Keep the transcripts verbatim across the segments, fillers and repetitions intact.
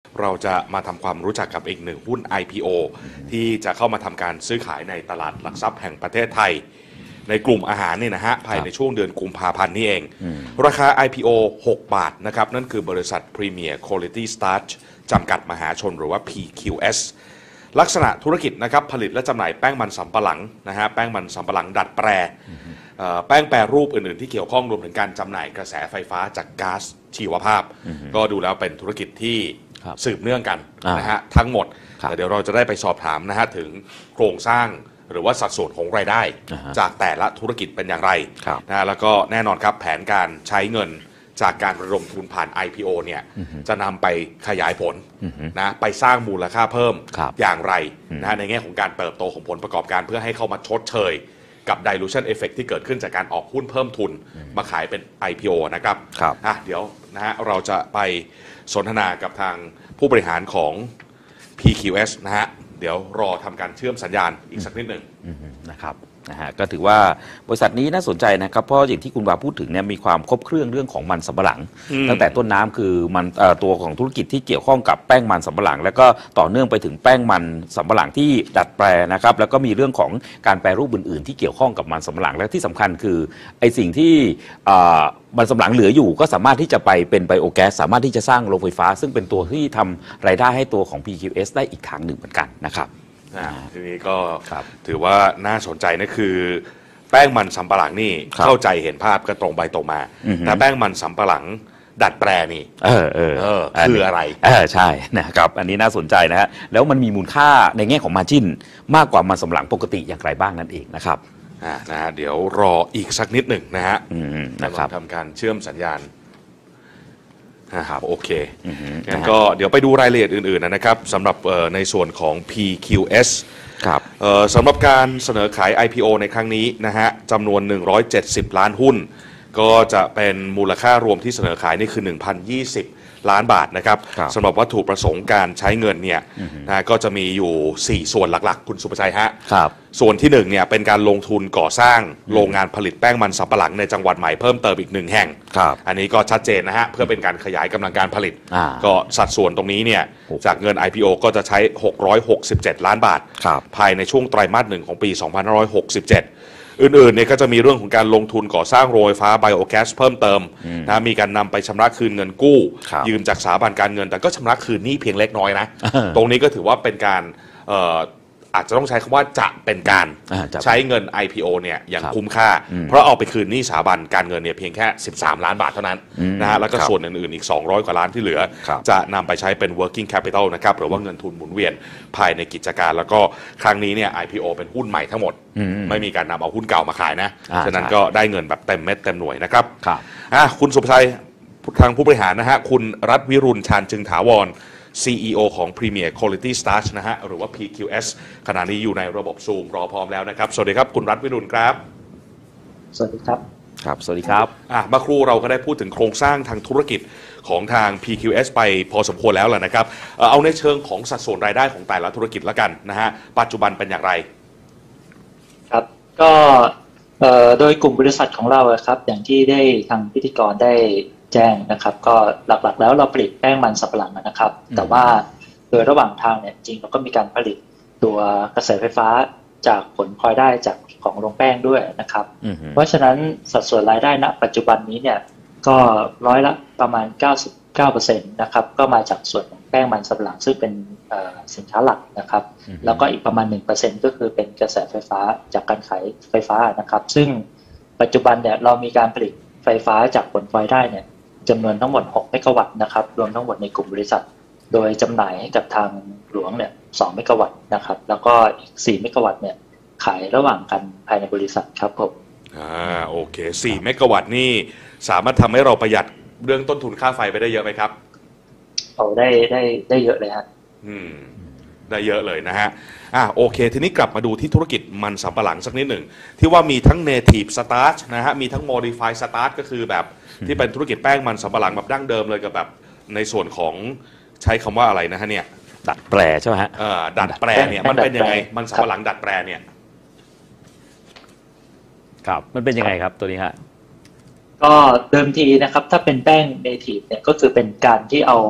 เราจะมาทำความรู้จักกับอีกหนึ่งหุ้น ไอ พี โอ ที่จะเข้ามาทำการซื้อขายในตลาดหลักทรัพย์แห่งประเทศไทยในกลุ่มอาหารนี่นะฮะภายในช่วงเดือนกุมภาพันธ์นี่เองราคา ไอ พี โอ หกบาทนะครับนั่นคือบริษัท Premier Quality Starch จำกัดมหาชนหรือว่า พี คิว เอส ลักษณะธุรกิจนะครับผลิตและจำหน่ายแป้งมันสำปะหลังนะฮะแป้งมันสำปะหลังดัดแปรแป้งแปรรูปอื่นๆที่เกี่ยวข้องรวมถึงการจำหน่ายกระแสไฟฟ้าจากก๊าซชีวภาพก็ดูแล้วเป็นธุรกิจที่สืบเนื่องกันนะฮะทั้งหมดแต่เดี๋ยวเราจะได้ไปสอบถามนะฮะถึงโครงสร้างหรือว่าสัดส่วนของรายได้จากแต่ละธุรกิจเป็นอย่างไรนะฮะแล้วก็แน่นอนครับแผนการใช้เงินจากการระดมทุนผ่าน ไอ พี โอ เนี่ยจะนำไปขยายผลนะไปสร้างมูลค่าเพิ่มอย่างไรนะในแง่ของการเติบโตของผลประกอบการเพื่อให้เข้ามาชดเชยกับ dilution effect ที่เกิดขึ้นจากการออกหุ้นเพิ่มทุนมาขายเป็น ไอ พี โอ นะครับอ่ะเดี๋ยวนะฮะเราจะไปสนทนากับทางผู้บริหารของ พี คิว เอส นะฮะเดี๋ยวรอทำการเชื่อมสัญญาณอีกสักนิดหนึ่งนะครับนะฮะก็ถือว่าบริษัทนี้น่าสนใจนะครับเพราะอย่างที่คุณวาพูดถึงเนี่ยมีความครบเครื่องเรื่องของมันสำปะหลังตั้งแต่ต้นน้ำคือมันตัวของธุรกิจที่เกี่ยวข้องกับแป้งมันสำปะหลังแล้วก็ต่อเนื่องไปถึงแป้งมันสำปะหลังที่ดัดแปลนะครับแล้วก็มีเรื่องของการแปรรูปอื่นๆที่เกี่ยวข้องกับมันสำปะหลังและที่สำคัญคือไอสิ่งที่มันสำปะหลังเหลืออยู่ก็สามารถที่จะไปเป็นไบโอแก๊สสามารถที่จะสร้างโรงไฟฟ้าซึ่งเป็นตัวที่ทำรายได้ให้ตัวของ พี คิว เอส ได้อีกทางหนึ่งเหมือนกันนะครับทีนี้ก็ถือว่าน่าสนใจนะคือแป้งมันสำปะหลังนี่เข้าใจเห็นภาพก็ตรงไปตรงมาแต่แป้งมันสำปะหลังดัดแปลนี่เออเออคืออะไรเออใช่นะครับอันนี้น่าสนใจนะฮะแล้วมันมีมูลค่าในแง่ของมาร์จิ้นมากกว่ามันสำปะหลังปกติอย่างไรบ้างนั่นเองนะครับอ่านะฮะเดี๋ยวรออีกสักนิดหนึ่งนะฮะนะครับทำการเชื่อมสัญญาณนะครับโอเคงั้นก็เดี๋ยวไปดูรายละเอียดอื่นๆนะครับสำหรับในส่วนของ พี คิว เอส ครับสำหรับการเสนอขาย ไอ พี โอ ในครั้งนี้นะฮะจำนวนหนึ่งร้อยเจ็ดสิบล้านหุ้นก็จะเป็นมูลค่ารวมที่เสนอขายนี่คือ หนึ่งพันยี่สิบล้านบาทนะครับสำหรับวัตถุประสงค์การใช้เงินเนี่ยนะก็จะมีอยู่สี่ส่วนหลักๆคุณสุภชัยฮะส่วนที่หนึ่งเนี่ยเป็นการลงทุนก่อสร้างโรงงานผลิตแป้งมันสำปะหลังในจังหวัดใหม่เพิ่มเติมอีกหนึ่งแห่งอันนี้ก็ชัดเจนนะฮะเพื่อเป็นการขยายกำลังการผลิตก็สัดส่วนตรงนี้เนี่ยจากเงิน ไอ พี โอ ก็จะใช้หกร้อยหกสิบเจ็ดล้านบาทภายในช่วงไตรมาสหนึ่งของปีสองพันห้าร้อยหกสิบเจ็ดอื่นๆเนี่ยก็จะมีเรื่องของการลงทุนก่อสร้างโรงไฟฟ้าไบโอแก๊สเพิ่มเติมนะมีการนำไปชำระคืนเงินกู้ยืมจากสถาบันการเงินแต่ก็ชำระคืนหนี้เพียงเล็กน้อยนะตรงนี้ก็ถือว่าเป็นการอาจจะต้องใช้คำว่าจะเป็นการใช้เงิน ไอ พี โอ เนี่ยอย่างคุ้มค่าเพราะเอาไปคืนหนี้สถาบันการเงินเนี่ยเพียงแค่สิบสามล้านบาทเท่านั้นนะฮะแล้วก็ส่วนอื่นๆอีกสองร้อยกว่าล้านที่เหลือจะนำไปใช้เป็น working capital นะครับหรือว่าเงินทุนหมุนเวียนภายในกิจการแล้วก็ครั้งนี้เนี่ย ไอ พี โอ เป็นหุ้นใหม่ทั้งหมดไม่มีการนำเอาหุ้นเก่ามาขายนะฉะนั้นก็ได้เงินแบบเต็มเม็ดเต็มหน่วยนะครับคุณสุภชัยทางผู้บริหารนะฮะคุณรัฐวิรุณชาญจึงถาวรซี อี โอ ของ Premier Quality Starch นะฮะหรือว่า พี คิว เอส ขณะนี้อยู่ในระบบ Zoom รอพร้อมแล้วนะครับสวัสดีครับคุณรัฐวิรุณครับสวัสดีครับครับสวัสดีครับอ่ะเมื่อครู่เราก็ได้พูดถึงโครงสร้างทางธุรกิจของทาง พี คิว เอส ไปพอสมควรแล้วแหละนะครับเอาในเชิงของสัดส่วนรายได้ของแต่ละธุรกิจแล้วกันนะฮะปัจจุบันเป็นอย่างไรครับก็โดยกลุ่มบริษัทของเราครับอย่างที่ได้ทางพิธีกรได้แจ้งนะครับก็หลักๆแล้วเราผลิตแป้งมันสำปะหลังนะครับแต่ว่าโดยระหว่างทางเนี่ยจริงเราก็มีการผลิตตัวกระแสไฟฟ้าจากผลพลอยได้จากของโรงแป้งด้วยนะครับเพราะฉะนั้นสัดส่วนรายได้ณปัจจุบันนี้เนี่ยก็ร้อยละประมาณ เก้าสิบเก้าเปอร์เซ็นต์ นะครับก็มาจากส่วนของแป้งมันสำปะหลังซึ่งเป็นสินค้าหลักนะครับแล้วก็อีกประมาณ หนึ่งเปอร์เซ็นต์ ก็คือเป็นกระแสไฟฟ้าจากการขายไฟฟ้านะครับซึ่งปัจจุบันเนี่ยเรามีการผลิตไฟฟ้าจากผลพลอยได้เนี่ยจำนวนทั้งหมดหกเมกะวัตต์นะครับรวมทั้งหมดในกลุ่มบริษัทโดยจำหน่ายให้กับทางหลวงเนี่ยสองเมกะวัตต์นะครับแล้วก็อีกสี่เมกะวัตต์เนี่ยขายระหว่างกันภายในบริษัทครับผมอ่าโอเคสี่เมกะวัตต์นี่สามารถทำให้เราประหยัดเรื่องต้นทุนค่าไฟไปได้เยอะไหมครับโอ้ได้ได้ได้เยอะเลยครับอืมได้เยอะเลยนะฮะอ่ะโอเคทีนี้กลับมาดูที่ธุรกิจมันสำปะหลังสักนิดหนึ่งที่ว่ามีทั้ง native starch นะฮะมีทั้ง modified starch ก็คือแบบที่เป็นธุรกิจแป้งมันสำปะหลังแบบดั้งเดิมเลยกับแบบในส่วนของใช้คำว่าอะไรนะฮะเนี่ยดัดแปลใช่ไหมฮะเออดัดแปลเนี่ยมันเป็นยังไงมันสำปะหลังดัดแปลเนี่ยครับมันเป็นยังไงครับตัวนี้ฮะก็เดิมทีนะครับถ้าเป็นแป้งเนทีฟเนี่ยก็คือเป็นการที่เอา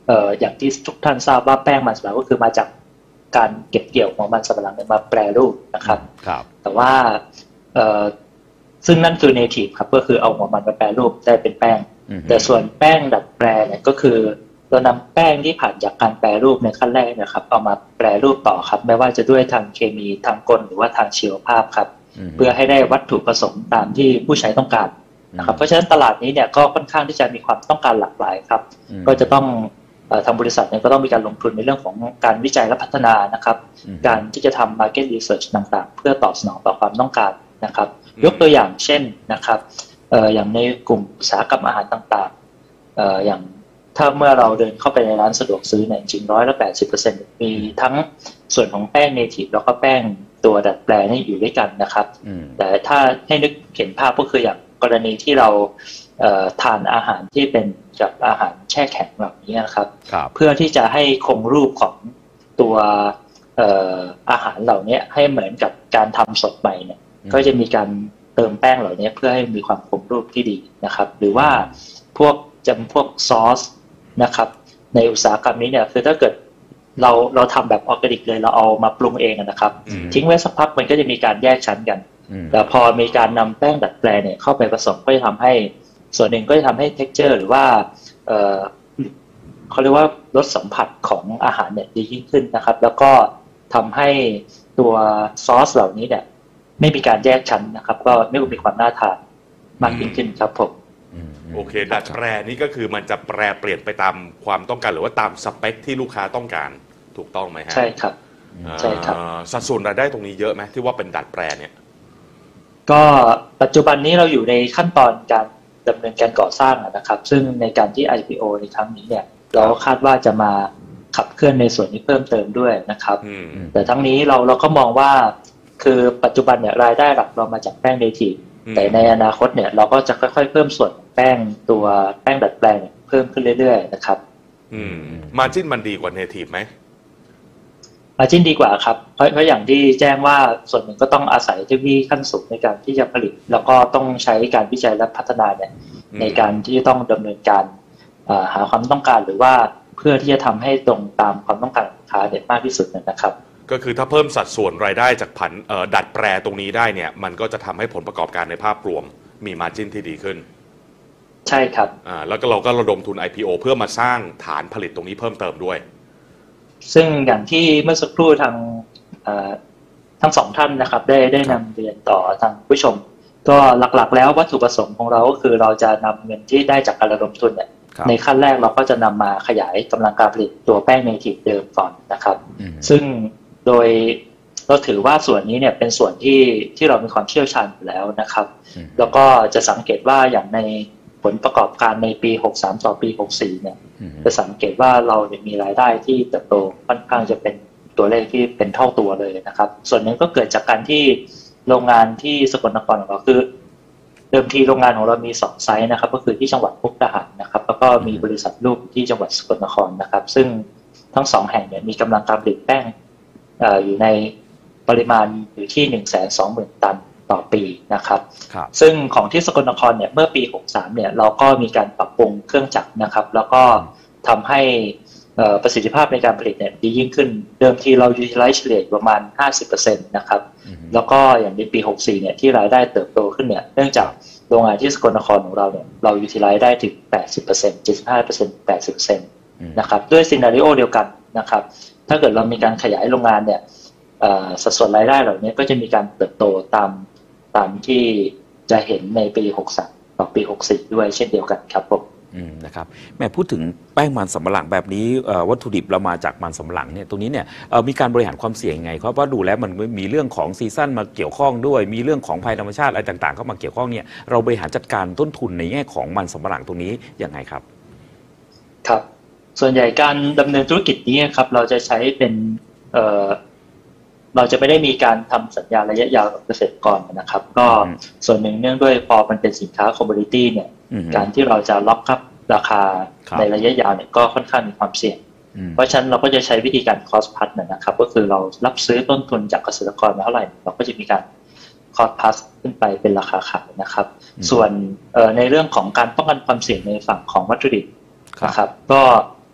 เอ่ออย่างที่ทุกท่านทราบว่าแป้งมันสำปะหลังก็คือมาจากการเก็บเกี่ยวของมันสำปะหลังมาแปรรูปนะครับครับแต่ว่าเอ่อซึ่งนั่นคือ native ครับก็คือเอาหัวมันมาแปรรูปได้เป็นแป้งแต่ส่วนแป้งดัดแปรเนี่ยก็คือเรานำแป้งที่ผ่านจากการแปรรูปในขั้นแรกนะครับเอามาแปรรูปต่อครับไม่ว่าจะด้วยทางเคมีทางกลหรือว่าทางชีวภาพครับเพื่อให้ได้วัตถุประสงค์ตามที่ผู้ใช้ต้องการนะครับเพราะฉะนั้นตลาดนี้เนี่ยก็ค่อนข้างที่จะมีความต้องการหลากหลายครับก็จะต้องทางบริษัทเนี่ยก็ต้องมีการลงทุนในเรื่องของการวิจัยและพัฒนานะครับการที่จะทำ market research ต่างๆเพื่อตอบสนองต่อความต้องการนะครับยกตัวอย่างเช่นนะครับอย่างในกลุ่มอุตสาหกรรมอาหารต่างๆอย่างถ้าเมื่อเราเดินเข้าไปในร้านสะดวกซื้อเนี่ยจริงร้อยละแปดสิบเปอร์เซ็นต์มีทั้งส่วนของแป้ง native แล้วก็แป้งตัวดัดแปลงนี่อยู่ด้วยกันนะครับแต่ถ้าให้นึกเห็นภาพก็คืออย่างกรณีที่เราทานอาหารที่เป็นจากอาหารแช่แข็งแบบนี้นะครับเพื่อที่จะให้คงรูปของตัวอาหารเหล่านี้ให้เหมือนกับการทำสดใหม่เนี่ยก็จะมีการเติมแป้งเหล่านี้เพื่อให้มีความคงรูปที่ดีนะครับหรือว่าพวกจำพวกซอสนะครับในอุตสาหกรรมนี้เนี่ยคือถ้าเกิดเราเราทำแบบออร์แกนิกเลยเราเอามาปรุงเองนะครับทิ้งไว้สักพักมันก็จะมีการแยกชั้นกันแต่พอมีการนำแป้งดัดแปลงเนี่ยเข้าไปผสมก็จะทำให้ส่วนหนึ่งก็จะทำให้ texture หรือว่าเอ่อเขาเรียกว่ารสสัมผัสของอาหารเนี่ยดียิ่งขึ้นนะครับแล้วก็ทำให้ตัวซอสเหล่านี้เนี่ยไม่มีการแยกชั้นนะครับก็ไม่มีความน่าทานมากยิ่งขึ้นครับผมโอเคดัดแปลนี่ก็คือมันจะแปรเปลี่ยนไปตามความต้องการหรือว่าตามสเปคที่ลูกค้าต้องการถูกต้องไหมฮะใช่ครับใช่ครับสัดส่วนรายได้ตรงนี้เยอะไหมที่ว่าเป็นดัดแปลเนี่ยก็ปัจจุบันนี้เราอยู่ในขั้นตอนการดำเนินการก่อสร้างนะครับซึ่งในการที่ ไอ พี โอ ในครั้งนี้เนี่ยเราคาดว่าจะมาขับเคลื่อนในส่วนนี้เพิ่มเติมด้วยนะครับแต่ทั้งนี้เราเราก็มองว่าคือปัจจุบันเนี่ยรายได้หลักเรามาจากแป้ง native แต่ในอนาคตเนี่ยเราก็จะค่อยๆเพิ่มส่วนแป้งตัวแป้งดัดแปลงเพิ่มขึ้นเรื่อยๆนะครับอืมมาร์จิ้นมันดีกว่า native ไหมมาร์จิ้นดีกว่าครับเพราะเพราะอย่างที่แจ้งว่าส่วนหนึ่งก็ต้องอาศัยเทคโนโลยีขั้นสูงในการที่จะผลิตแล้วก็ต้องใช้การวิจัยและพัฒนาเนี่ยในการที่จะต้องดำเนินการหาความต้องการหรือว่าเพื่อที่จะทำให้ตรงตามความต้องการของลูกค้าเนี่ยมากที่สุดนะครับก็คือถ้าเพิ่มสัดส่วนรายได้จากผันดัดแปลตรงนี้ได้เนี่ยมันก็จะทำให้ผลประกอบการในภาพรวมมีมาร์จิ้นที่ดีขึ้นใช่ครับอ่าแล้วก็เราก็ระดมทุน ไอ พี โอ เพื่อมาสร้างฐานผลิตตรงนี้เพิ่มเติมด้วยซึ่งอย่างที่เมื่อสักครู่ทางทั้งสองท่านนะครับได้ได้นำเรียนต่อทางผู้ชมก็หลักๆแล้ววัตถุประสงค์ของเราก็คือเราจะนำเงินที่ได้จากการระดมทุนเนี่ยในขั้นแรกเราก็จะนำมาขยายกำลังการผลิตตัวแป้งเนทีฟเดิมก่อนนะครับซึ่งโดยเราถือว่าส่วนนี้เนี่ยเป็นส่วนที่ที่เรามีความเชี่ยวชาญอยู่แล้วนะครับแล้วก็จะสังเกตว่าอย่างในผลประกอบการในปีหกสามต่อปีหกสี่เนี่ยจะสังเกตว่าเรามีรายได้ที่เติบโตค่อนข้างจะเป็นตัวเลขที่เป็นเท่าตัวเลยนะครับส่วนหนึ่งก็เกิดจากการที่โรงงานที่สกลนครของเราคือเดิมทีโรงงานของเรามีสองไซต์นะครับก็คือที่จังหวัดมุกดาหารนะครับแล้วก็มีบริษัทลูกที่จังหวัดสกลนครนะครับซึ่งทั้งสองแห่งเนี่ยมีกำลังการผลิตแป้งอยู่ในปริมาณอยู่ที่ หนึ่งแสนสองหมื่น ตันต่อปีนะครับซึ่งของที่สกลนครเนี่ยเมื่อปีหกสามเนี่ยเราก็มีการปรับปรุงเครื่องจักรนะครับแล้วก็ทำให้ประสิทธิภาพในการผลิตเนี่ยดียิ่งขึ้นเดิมทีเรา utilize เฉลี่ยประมาณ ห้าสิบเปอร์เซ็นต์ นะครับแล้วก็อย่างในปีหกสี่เนี่ยที่รายได้เติบโตขึ้นเนี่ยเนื่องจากโรงงานที่สกลนครของเราเนี่ยเรา utilize ได้ถึง แปดสิบเปอร์เซ็นต์ เจ็ดสิบห้าเปอร์เซ็นต์ แปดสิบเปอร์เซ็นต์ นะครับด้วยซีนาริโอเดียวกันนะครับถ้าเกิดเรามีการขยายโรงงานเนี่ยสัดส่วนรายได้เหล่านี้ก็จะมีการเติบโตตามตามที่จะเห็นในปีหกสามต่อปีหกสี่ด้วยเช่นเดียวกันครับผมนะครับแม่พูดถึงแป้งมันสำปะหลังแบบนี้วัตถุดิบเรามาจากมันสำปะหลังเนี่ยตรงนี้เนี่ยมีการบริหารความเสี่ยงยังไงเพราะว่าดูแล้วมันมีเรื่องของซีซั่นมาเกี่ยวข้องด้วยมีเรื่องของภัยธรรมชาติอะไรต่างๆเข้ามาเกี่ยวข้องเนี่ยเราบริหารจัดการต้นทุนในแง่ของมันสำปะหลังตรงนี้ยังไงครับครับส่วนใหญ่การดำเนินธุรกิจนี้ครับเราจะใช้เป็นเอ่อเราจะไม่ได้มีการทำสัญญาระยะยาวกับเกษตรกรนะครับก็ส่วนหนึ่งเนื่องด้วยพอมันเป็นสินค้าคอมมูนิตี้เนี่ยการที่เราจะล็อกครับราคาในระยะยาวเนี่ยก็ค่อนข้างมีความเสี่ยงเพราะฉะนั้นเราก็จะใช้วิธีการ cost plus นะครับก็คือเรารับซื้อต้นทุนจากเกษตรกรมาเท่าไหร่เราก็จะมีการ cost plus ขึ้นไปเป็นราคาขายนะครับส่วนในเรื่องของการป้องกันความเสี่ยงในฝั่งของวัตถุดิบนะครับก็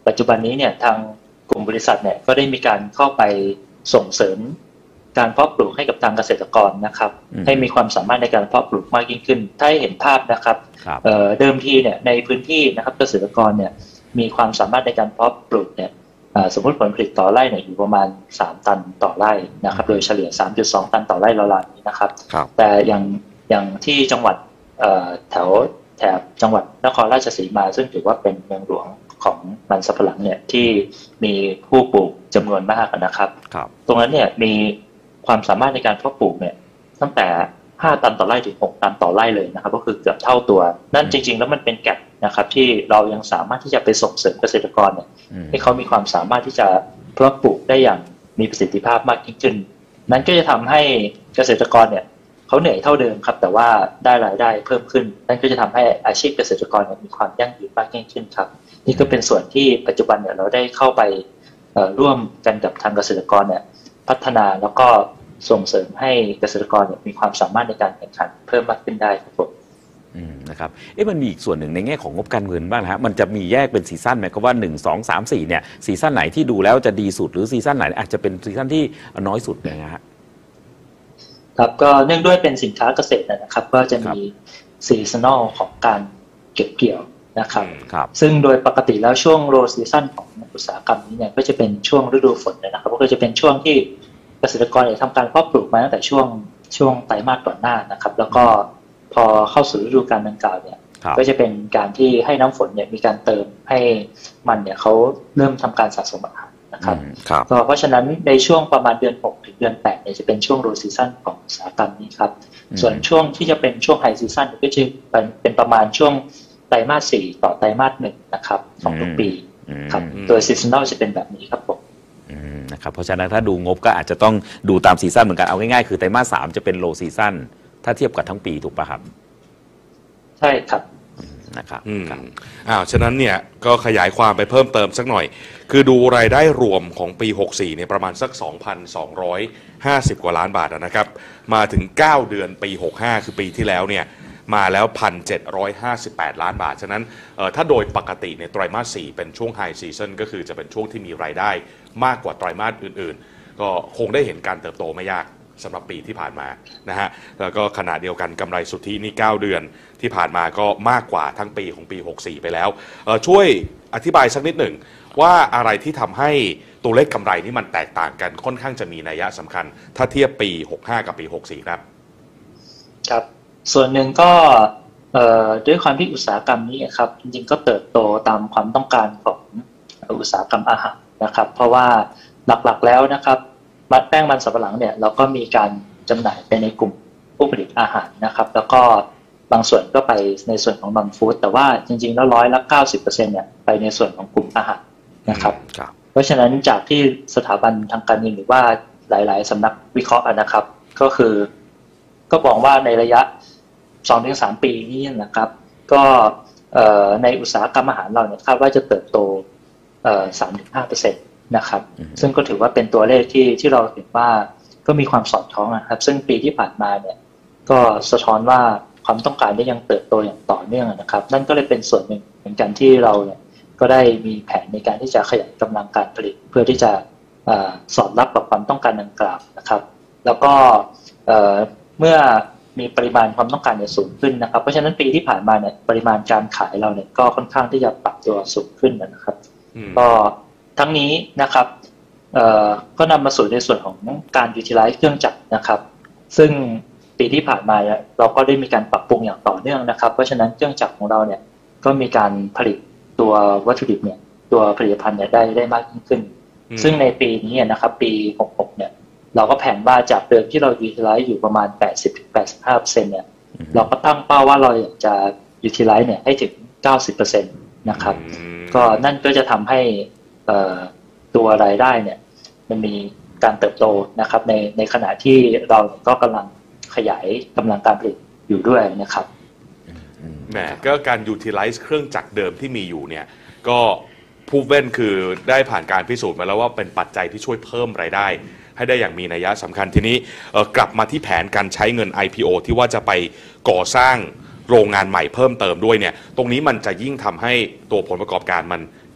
ปัจจุบันนี้เนี่ยทางกลุ่มบริษัทเนี่ยก็ได้มีการเข้าไปส่งเสริมการเพาะปลูกให้กับทางเกษตรกรนะครับให้มีความสามารถในการเพาะปลูกมากยิ่งขึ้นถ้าให้เห็นภาพนะครับเดิมทีเนี่ยในพื้นที่นะครับเกษตรกรเนี่ยมีความสามารถในการเพาะปลูกเนี่ยสมมติผลผลิตต่อไร่เนี่ยอยู่ประมาณสามตันต่อไร่นะครับโดยเฉลี่ย สามจุดสอง ตันต่อไร่ราวๆนี้นะครับแต่อย่างอย่างที่จังหวัดแถวแถบจังหวัดนครราชสีมาซึ่งถือว่าเป็นเมืองหลวงของมันสำปะหลังเนี่ยที่มีผู้ปลูกจำนวนมากนะครับตรงนั้นเนี่ยมีความสามารถในการเพาะปลูกเนี่ยตั้งแต่ห้าตันต่อไร่ถึงหกตันต่อไร่เลยนะครับก็คือเกือบเท่าตัวนั่นจริงๆแล้วมันเป็นแกปนะครับที่เรายังสามารถที่จะไปส่งเสริมเกษตรกรเนี่ยให้เขามีความสามารถที่จะเพาะปลูกได้อย่างมีประสิทธิภาพมากยิ่งขึ้นนั้นก็จะทำให้เกษตรกรเนี่ยเขาเหนื่อยเท่าเดิมครับแต่ว่าได้รายได้เพิ่มขึ้นนั่นก็จะทำให้อาชีพเกษตรกรมีความยั่งยืนมากยิ่งขึ้นครับนี่ก็เป็นส่วนที่ปัจจุบันเนี่ยเราได้เข้าไปร่วมกันกับทางเกษตรกรเนี่ยพัฒนาแล้วก็ส่งเสริมให้เกษตรกรมีความสามารถในการแข่งขันเพิ่มมากขึ้นได้ครับผมอืมนะครับเอ๊ะมันมีอีกส่วนหนึ่งในแง่ของงบการเงินบ้างนะฮะมันจะมีแยกเป็นซีซั่นไหมครับว่าหนึ่ง สอง สาม สี่เนี่ยซีซั่นไหนที่ดูแล้วจะดีสุดหรือซีซั่นไหนอาจจะเป็นซีซั่นที่น้อยสุดนะฮะครับก็เนื่องด้วยเป็นสินค้าเกษตรนะครับก็จะมีซีซันนอลของการเก็บเกี่ยวนะครับซึ่งโดยปกติแล้วช่วงโรซีซั่นของอุตสาหกรรมนี้เนี่ยก็จะเป็นช่วงฤดูฝนนะครับก็จะเป็นช่วงที่เกษตรกรทำการเพาะปลูกมาตั้งแต่ช่วงช่วงไตรมาสก่อนหน้านะครับแล้วก็พอเข้าสู่ฤดูกาลดังกล่าวเนี่ยก็จะเป็นการที่ให้น้ำฝนเนี่ยมีการเติมให้มันเนี่ยเขาเริ่มทำการสะสมอาหารนะครับก็เพราะฉะนั้นในช่วงประมาณเดือนหกถึงเดือนแปดเนี่ยจะเป็นช่วงโรซีซั่นของอุตสาหกรรมนี้ครับส่วนช่วงที่จะเป็นช่วงไฮซีซั่นก็จะเป็นเป็นประมาณช่วงไตรมาสสี่ต่อไตรมาสหนึ่งนะครับของทุกปีครับโดยซีซันนอลจะเป็นแบบนี้ครับผมนะครับเพราะฉะนั้นถ้าดูงบก็อาจจะต้องดูตามซีซั่นเหมือนกันเอาง่ายๆคือไตรมาสสามจะเป็นโลซีซั่นถ้าเทียบกับทั้งปีถูกป่ะครับใช่ครับนะครับอ้าวฉะนั้นเนี่ยก็ขยายความไปเพิ่มเติมสักหน่อยคือดูรายได้รวมของปีหกสิบสี่เนี่ยประมาณสัก สองพันสองร้อยห้าสิบ กว่าล้านบาทนะครับมาถึงเก้าเดือนปีหกสิบห้าคือปีที่แล้วเนี่ยมาแล้ว หนึ่งพันเจ็ดร้อยห้าสิบแปด ล้านบาทฉะนั้นถ้าโดยปกติในไตรมาสสี่เป็นช่วงไฮซีซันก็คือจะเป็นช่วงที่มีรายได้มากกว่าไตรมาสอื่นๆก็คงได้เห็นการเติบโตไม่ยากสำหรับปีที่ผ่านมานะฮะแล้วก็ขณะเดียวกันกำไรสุทธินี่เก้าเดือนที่ผ่านมาก็มากกว่าทั้งปีของปีหกสิบสี่ไปแล้วช่วยอธิบายสักนิดหนึ่งว่าอะไรที่ทำให้ตัวเลขกำไรนี่มันแตกต่างกันค่อนข้างจะมีนัยสำคัญถ้าเทียบปีหกสิบห้ากับปีหกสิบสี่ครับครับส่วนหนึ่งก็ด้วยความที่อุตสาหกรรมนี้ครับจริงๆก็เติบโตตามความต้องการของอุตสาหกรรมอาหารนะครับเพราะว่าหลักๆแล้วนะครับมัดแป้งมันสำปะหลังเนี่ยเราก็มีการจำหน่ายไปในกลุ่มผู้ผลิตอาหารนะครับแล้วก็บางส่วนก็ไปในส่วนของบังฟู้ดแต่ว่าจริงๆแล้วร้อยละเก้าสิบเปอร์เซ็นต์เนี่ยไปในส่วนของกลุ่มอาหารนะครับเพราะฉะนั้นจากที่สถาบันทางการเงินหรือว่าหลายๆสำนักวิเคราะห์นะครับก็คือก็บอกว่าในระยะ สองถึงสาม ปีนี้นะครับก็ในอุตสาหกรรมอาหารเราเนี่ยคาดว่าจะเติบโต สามถึงห้าเปอร์เซ็นต์ นะครับซึ่งก็ถือว่าเป็นตัวเลขที่ที่เราเห็นว่าก็มีความสอดคล้องนะครับซึ่งปีที่ผ่านมาเนี่ยก็สะท้อนว่าความต้องการได้ยังเติบโตอย่างต่อเนื่องนะครับนั่นก็เลยเป็นส่วนหนึ่งเหมือนกันที่เราเนี่ยก็ได้มีแผนในการที่จะขยายกำลังการผลิตเพื่อที่จะสอดรับกับความต้องการดังกล่าวนะครับแล้วก็เมื่อมีปริมาณความต้องการเนี่ยสูงขึ้นนะครับเพราะฉะนั้นปีที่ผ่านมาเนี่ยปริมาณการขายเราเนี่ยก็ค่อนข้างที่จะปรับตัวสูงขึ้นนะครับก็ทั้งนี้นะครับก็นำมาสู่ในส่วนของการ utilize เครื่องจักรนะครับซึ่งปีที่ผ่านมาเราก็ได้มีการปรับปรุงอย่างต่อเนื่องนะครับเพราะฉะนั้นเครื่องจักรของเราเนี่ยก็มีการผลิตตัววัตถุดิบเนี่ยตัวผลิตภัณฑ์เนี่ยได้ได้มากยิ่งขึ้นซึ่งในปีนี้นะครับปีหกสิบหกเนี่ยเราก็แผนว่าจากเดิมที่เรา utilize อยู่ประมาณ แปดสิบถึงแปดสิบห้าเปอร์เซ็นต์ เนี่ยเราก็ตั้งเป้าว่าเราอยากจะ utilize เนี่ยให้ถึง เก้าสิบเปอร์เซ็นต์ นะครับก็นั่นก็จะทำให้ตัวรายได้เนี่ยมันมีการเติบโตนะครับในในขณะที่เราก็กำลังขยายกำลังการผลิตอยู่ด้วยนะครับแหมก็การ utilize เครื่องจักรเดิมที่มีอยู่เนี่ยก็พูฟเว่นคือได้ผ่านการพิสูจน์มาแล้วว่าเป็นปัจจัยที่ช่วยเพิ่มรายได้ให้ได้อย่างมีนัยสำคัญทีนี้กลับมาที่แผนการใช้เงิน ไอ พี โอ ที่ว่าจะไปก่อสร้างโรงงานใหม่เพิ่มเติมด้วยเนี่ยตรงนี้มันจะยิ่งทำให้ตัวผลประกอบการมัน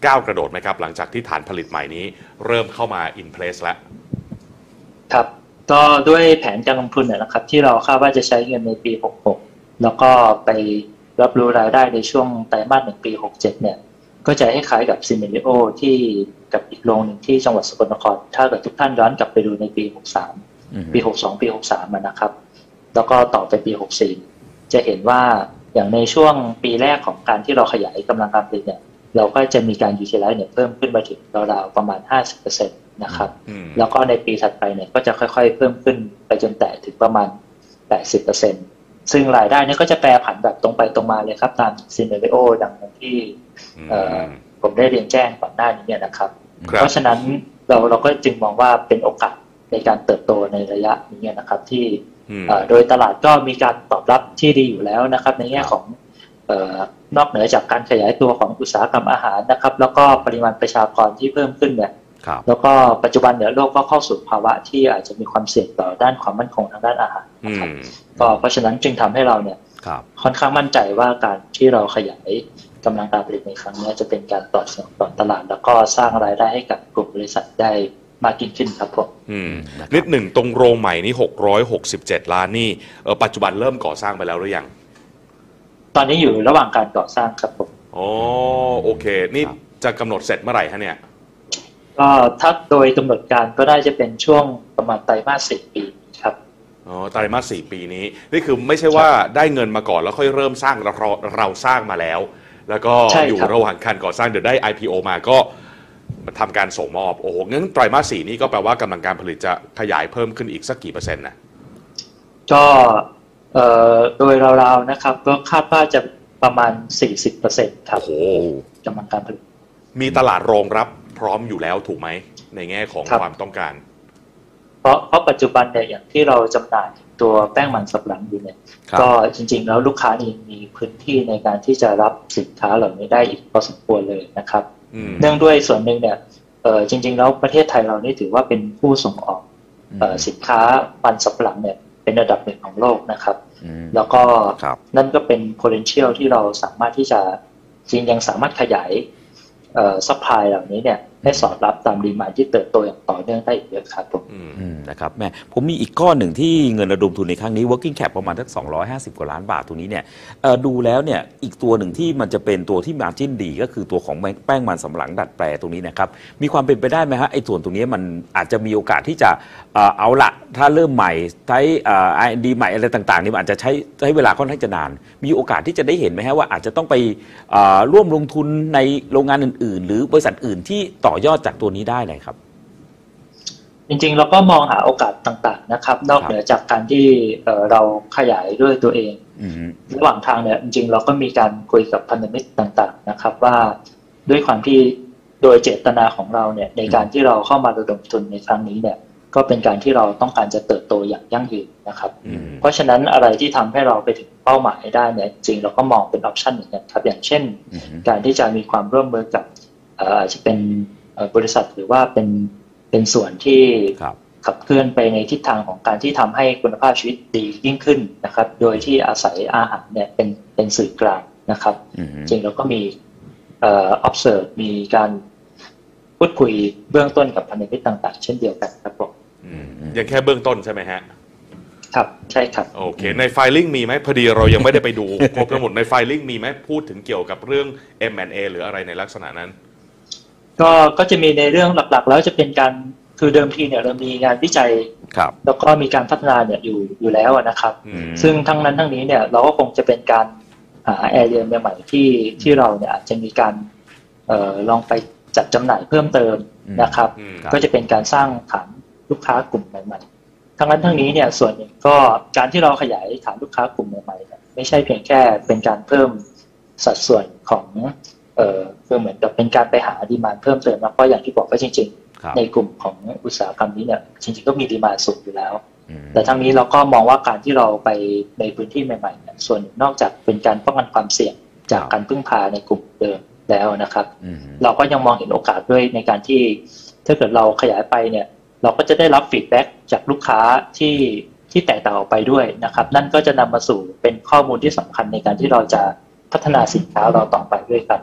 ก้าวกระโดดไหมครับหลังจากที่ฐานผลิตใหม่นี้เริ่มเข้ามา in place แล้วครับก็ด้วยแผนการลงทุนนะครับที่เราคาดว่าจะใช้เงินในปีหกหกแล้วก็ไปรับรู้รายได้ในช่วงไตรมาสหนึ่งปีหกเจ็ดเนี่ยก็จะให้คล้ายกับซีเมนิโอที่กับอีกโรงหนึ่งที่จังหวัดสกลนครถ้าเกิดทุกท่านย้อนกลับไปดูในปีหกสามปีหกสองปีหกสามนะครับแล้วก็ต่อไปปีหกสี่จะเห็นว่าอย่างในช่วงปีแรกของการที่เราขยายกำลังการผลิตเนี่ยเราก็จะมีการยูทิลไลซ์เนี่ยเพิ่มขึ้นมาถึงราวๆประมาณ ห้าสิบเปอร์เซ็นต์ นะครับแล้วก็ในปีถัดไปเนี่ยก็จะค่อยๆเพิ่มขึ้นไปจนแตะถึงประมาณ แปดสิบเปอร์เซ็นต์ ซึ่งรายได้เนี่ยก็จะแปรผันแบบตรงไปตรงมาเลยครับตามซีเนเรโอดังที่ผมได้เรียนแจ้งก่อนหน้านี้เนี่ยนะครับเพราะฉะนั้นเราเราก็จึงมองว่าเป็นโอกาสในการเติบโตในระยะนี้นะครับที่โดยตลาดก็มีการตอบรับที่ดีอยู่แล้วนะครับในแง่ของนอกเหนือจากการขยายตัวของอุตสาหกรรมอาหารนะครับแล้วก็ปริมาณประชากรที่เพิ่มขึ้นเนี่ยแล้วก็ปัจจุบันเนี่ยโลกก็เข้าสู่ภาวะที่อาจจะมีความเสี่ยงต่อด้านความมั่นคงทางด้านอาหารนะครับก็เพราะฉะนั้นจึงทำให้เราเนี่ยค่อนข้างมั่นใจว่าการที่เราขยายกำลังการผลิตในครั้งนี้จะเป็นการตอบสนองต่อตลาดแล้วก็สร้างรายได้ให้กับกลุ่มบริษัทได้มากยิ่งขึ้นครับผมนิดหนึ่งตรงโรงใหม่นี้หกร้อยหกสิบเจ็ดล้านนี่ปัจจุบันเริ่มก่อสร้างไปแล้วหรือยังตอนนี้อยู่ระหว่างการก่อสร้างครับผมอ๋อโอเคนี่จะกำหนดเสร็จเมื่อไหร่ฮะเนี่ยก็ถ้าโดยกำหนดการก็ได้จะเป็นช่วงประมาณไตรมาสสี่ปีครับอ๋อไตรมาสสี่ปีนี้นี่คือไม่ใช่ว่าได้เงินมาก่อนแล้วค่อยเริ่มสร้างเราเราสร้างมาแล้วแล้วก็อยู่ระหว่างการก่อสร้างเดี๋ยวได้ ไอ พี โอ มาก็ทำการส่งมอบโอ้โหงั้นไตรมาสสี่นี้ก็แปลว่ากำลังการผลิตจะขยายเพิ่มขึ้นอีกสักกี่เปอร์เซ็นต์นะก็เอ่อโดยราวๆนะครับก็คาดว่าจะประมาณ สี่สิบเปอร์เซ็นต์ ครับโอ้โหกำลังการผลิตมีตลาดรองรับพร้อมอยู่แล้วถูกไหมในแง่ของความต้องการเพราะเพราะปัจจุบันเนี่ยอย่างที่เราจำหน่ายตัวแป้งมันสำปะหลังอยู่เนี่ยก็จริงๆแล้วลูกค้านี่มีพื้นที่ในการที่จะรับสินค้าเหล่านี้ได้อีกพอสมควรเลยนะครับเนื่องด้วยส่วนหนึ่งเนี่ยเออจริงๆแล้วประเทศไทยเรานี่ถือว่าเป็นผู้ส่งออกเอ่อสินค้ามันสำปะหลังเนี่ยเป็นระดับหนึ่งของโลกนะครับแล้วก็นั่นก็เป็น potential ที่เราสามารถที่จะจริงยังสามารถขยายเอ่อ supply เหล่านี้เนี่ยให้สอดรับตามดีมานด์ที่เติบโตอย่างต่อเนื่องได้อีกเยอะครับผมนะครับแม่ผมมีอีกก้อนหนึ่งที่เงินระดมทุนในครั้งนี้ working cap ประมาณสักสองร้อยห้าสิบกว่าล้านบาทตัวนี้เนี่ยดูแล้วเนี่ยอีกตัวหนึ่งที่มันจะเป็นตัวที่ margin ดีก็คือตัวของแป้งมันสำปะหลังดัดแปลตรงนี้นะครับมีความเป็นไปได้ไหมฮะไอ้ส่วนตรงนี้มันอาจจะมีโอกาสที่จะเอาละถ้าเริ่มใหม่ใช้ ไอ แอนด์ ดี ใหม่อะไรต่างๆนี่มันอาจจะใช้ใช้เวลาค่อนข้างจะนานมีโอกาสที่จะได้เห็นไหมฮะว่าอาจจะต้องไปร่วมลงทุนในโรงงานอื่นๆหรือบริษัทอื่นที่ต่อยอดจากตัวนี้ได้เลยครับจริงๆเราก็มองหาโอกาสต่างๆนะครับนอกเหนือจากการที่เราขยายด้วยตัวเองระหว่างทางเนี่ยจริงๆเราก็มีการคุยกับพันธมิตรต่างๆนะครับว่าด้วยความที่โดยเจตนาของเราเนี่ยในการที่เราเข้ามาระดมทุนในครั้งนี้เนี่ยก็เป็นการที่เราต้องการจะเติบโตอย่างยั่งยืนนะครับเพราะฉะนั้นอะไรที่ทำให้เราไปถึงเป้าหมายได้เนี่ยจริงเราก็มองเป็นออปชันเหมือนกันครับอย่างเช่นการที่จะมีความร่วมมือกับอาจจะเป็นบริษัทหรือว่าเป็นเป็นส่วนที่ขับเคลื่อนไปในทิศทางของการที่ทำให้คุณภาพชีวิตดียิ่งขึ้นนะครับโดยที่อาศัยอาหารเนี่ยเป็นเป็นสื่อกลางนะครับจริงเราก็มีเอ่อ observe มีการพูดคุยเบื้องต้นกับพันธมิตรต่างๆเช่นเดียวกันครับผมยังแค่เบื้องต้นใช่ไหมฮะครับใช่ครับโอเคในไฟลิ่งมีไหมพอดีเรายังไม่ได้ไปดูครบทั้งหมดในไฟลิ่งมีไหมพูดถึงเกี่ยวกับเรื่อง เอ็ม แอนด์ เอ หรืออะไรในลักษณะนั้นก็ก็จะมีในเรื่องหลักๆแล้วจะเป็นการคือเดิมทีเนี่ยเรามีงานวิจัยแล้วก็มีการพัฒนาเนี่ยอยู่อยู่แล้วนะครับซึ่งทั้งนั้นทั้งนี้เนี่ยเราก็คงจะเป็นการหาแอเรียใหม่ๆที่ที่เราเนี่ยอาจจะมีการเอ่อลองไปจัดจำหน่ายเพิ่มเติมนะครับก็จะเป็นการสร้างฐานลูกค้ากลุ่มใหม่ๆทั้งนั้นทั้งนี้เนี่ยส่วนหนึ่งก็การที่เราขยายฐานลูกค้ากลุ่มใหม่ๆเนี่ยไม่ใช่เพียงแค่เป็นการเพิ่มสัดส่วนของเอ่อคือเหมือนกับเป็นการไปหาดีมานด์เพิ่มเติมนะเพราะอย่างที่บอกว่าจริงๆในกลุ่มของอุตสาหกรรมนี้เนี่ยจริงๆก็มีดีมานด์สูงอยู่แล้วแต่ทั้งนี้เราก็มองว่าการที่เราไปในพื้นที่ใหม่ๆเนี่ยส่วนนอกจากเป็นการป้องกันความเสี่ยงจากการพึ่งพาในกลุ่มเดิมแล้วนะครับเราก็ยังมองเห็นโอกาสด้วยในการที่ถ้าเกิดเราขยายไปเนี่ยเราก็จะได้รับฟีดแบ็กจากลูกค้าที่ที่แตกต่างออกไปด้วยนะครับนั่นก็จะนำมาสู่เป็นข้อมูลที่สำคัญในการที่เราจะพัฒนาสินค้าเราต่อไปด้วยครับ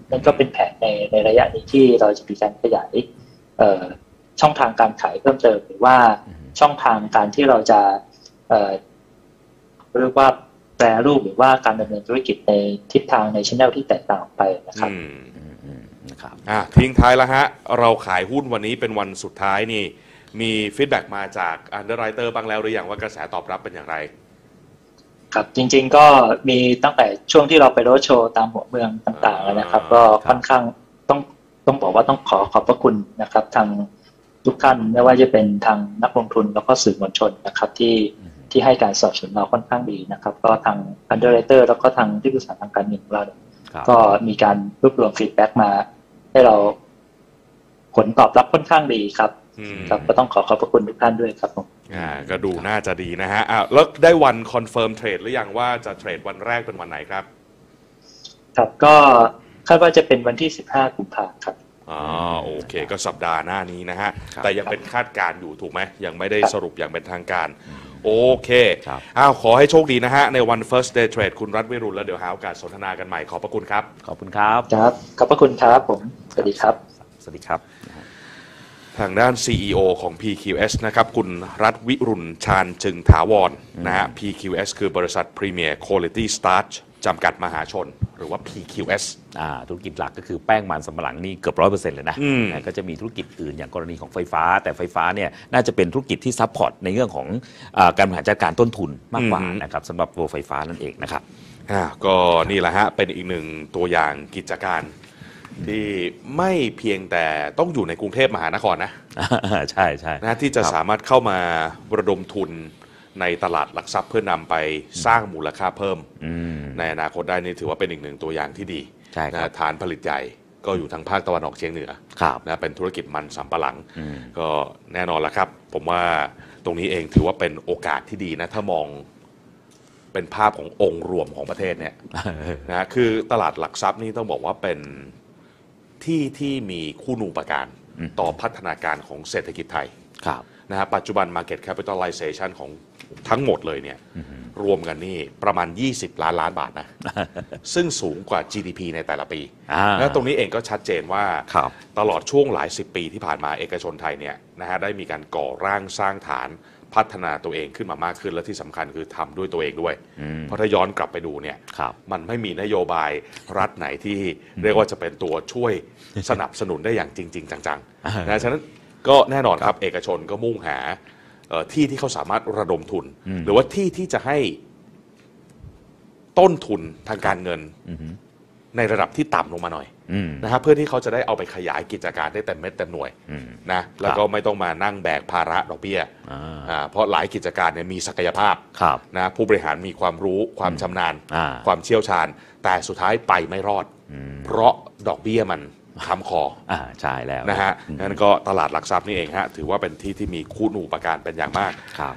นั่นก็เป็นแผนในในระยะนี้ที่เราจะมีการขยายเอ่อช่องทางการขายเพิ่มเติมหรือว่าช่องทางการที่เราจะเอ่อเรียกว่าแปรรูปหรือว่าการดำเนินธุรกิจในทิศทางในช่องที่แตกต่างออกไปนะครับนะครับอ่ะทิ้งท้ายแล้วฮะเราขายหุ้นวันนี้เป็นวันสุดท้ายนี่มีฟีดแบ็กมาจากอันเดอร์ไรเตอร์บ้างแล้วหรือยังว่ากระแสตอบรับเป็นอย่างไรครับจริงๆก็มีตั้งแต่ช่วงที่เราไปโรดโชว์ตามหัวเมืองต่างๆนะครับก็ค่อนข้างต้องต้องบอกว่าต้องขอขอบพระคุณนะครับทางทุกท่านไม่ว่าจะเป็นทางนักลงทุนแล้วก็สื่อมวลชนนะครับที่ที่ให้การสนับสนุนเราค่อนข้างดีนะครับก็ทางอันเดอร์ไรเตอร์แล้วก็ทางที่ปรึกษาทางการเงินของเราก็มีการรวบรวมฟีดแบ็กมาให้เราผลตอบรับค่อนข้างดีครับครับก็ต้องขอขอบพระคุณทุกท่านด้วยครับผมอ่าก็ดูน่าจะดีนะฮะอ่าแล้วได้วันคอนเฟิร์มเทรดหรือยังว่าจะเทรดวันแรกเป็นวันไหนครับครับก็คาดว่าจะเป็นวันที่สิบห้ากุมภาพันธ์ครับอ๋อโอเคก็สัปดาห์หน้านี้นะฮะแต่ยังเป็นคาดการณ์อยู่ถูกไหมยังไม่ได้สรุปอย่างเป็นทางการโอเคอ้าวขอให้โชคดีนะฮะในวัน first day trade คุณรัฐวิรุณแล้วเดี๋ยวหาโอกาสสนทนากันใหม่ขอบพระคุณครับขอบคุณครับครับขอบพระคุณครับผมสวัสดีครับสวัสดีครับทางด้าน ซี อี โอ ของ พี คิว เอส นะครับคุณรัฐวิรุณชาญจึงถาวรนะฮะ พี คิว เอส คือบริษัท Premier Quality Starch จำกัดมหาชนหรือว่า พี คิว เอสอ่าธุรกิจหลักก็คือแป้งมันสำปะหลังนี่เกือบร้อยเปอร์เซ็นต์เลยนะก็จะมีธุรกิจอื่นอย่างกรณีของไฟฟ้าแต่ไฟฟ้าเนี่ยน่าจะเป็นธุรกิจที่ซัพพอร์ตในเรื่องของอาการบริหารจัดการต้นทุนมากกว่านะครับสำหรับตัวไฟฟ้านั่นเองนะครับอ่าก็นี่แหละฮะเป็นอีกหนึ่งตัวอย่างกิจการที่ไม่เพียงแต่ต้องอยู่ในกรุงเทพมหานครนะใช่ใช่นะที่จะสามารถเข้ามาระดมทุนในตลาดหลักทรัพย์เพื่อนำไปสร้างมูลค่าเพิ่มในอนาคตได้นี่ถือว่าเป็นอีกหนึ่งตัวอย่างที่ดีนะฐานผลิตใหญ่ก็อยู่ทางภาคตะวันออกเฉียงเหนือนะเป็นธุรกิจมันสำปะหลังก็แน่นอนละครับผมว่าตรงนี้เองถือว่าเป็นโอกาสที่ดีนะถ้ามองเป็นภาพขององค์รวมของประเทศเนี่ยนะคือตลาดหลักทรัพย์นี่ต้องบอกว่าเป็นที่ที่มีคุณูปการต่อพัฒนาการของเศรษฐกิจไทยนะฮะปัจจุบัน Market Capitalization ของทั้งหมดเลยเนี่ยรวมกันนี่ประมาณยี่สิบล้านล้านบาทนะ ซึ่งสูงกว่า จี ดี พี ในแต่ละปีและตรงนี้เองก็ชัดเจนว่าตลอดช่วงหลายสิบปีที่ผ่านมาเอกชนไทยเนี่ยนะฮะได้มีการก่อร่างสร้างฐานพัฒนาตัวเองขึ้นมามากขึ้นและที่สำคัญคือทำด้วยตัวเองด้วยเพราะถ้าย้อนกลับไปดูเนี่ยมันไม่มีนโยบายรัฐไหนที่เรียกว่าจะเป็นตัวช่วยสนับสนุนได้อย่างจริงๆจังๆนะฉะนั้นก็แน่นอนครับเอกชนก็มุ่งหาที่ที่เขาสามารถระดมทุนหรือว่าที่ที่จะให้ต้นทุนทางการเงินในระดับที่ต่ำลงมาหน่อยนะครับเพื่อที่เขาจะได้เอาไปขยายกิจการได้เต็มเม็ดเต็มหน่วยนะแล้วก็ไม่ต้องมานั่งแบกภาระดอกเบี้ยเพราะหลายกิจการเนี่ยมีศักยภาพนะผู้บริหารมีความรู้ความชำนาญความเชี่ยวชาญแต่สุดท้ายไปไม่รอดเพราะดอกเบี้ยมันค้ำคออ่าใช่แล้วนะฮะนั่นก็ตลาดหลักทรัพย์นี่เองฮะถือว่าเป็นที่ที่มีคุณูปการเป็นอย่างมาก